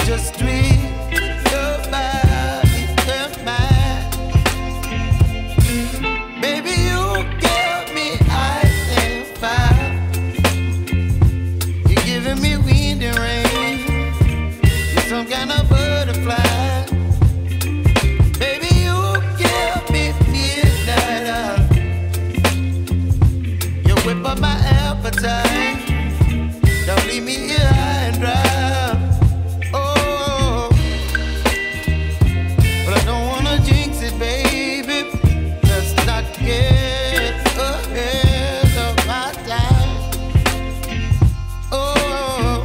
just tweet your body and mine. Baby, you give me ice and fire. You're giving me wind and rain. You're some kind of butterfly. Baby, you give me midnight. You whip up my appetite. Don't leave me here high and dry. Oh, but I don't wanna jinx it, baby. Let's not get ahead of my time. Oh,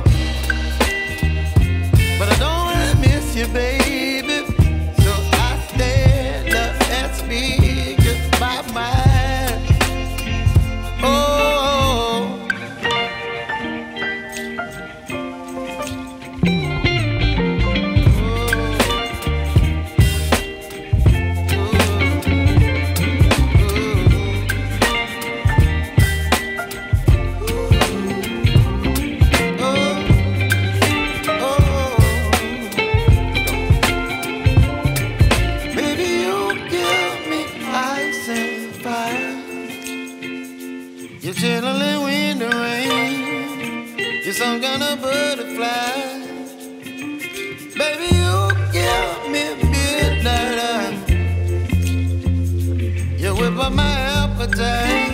but I don't wanna miss you, baby. So I stand up and speak my mind. Oh. You're chilling wind and rain. You're some kind of butterfly. Baby, you give me midnight. You whip up my appetite.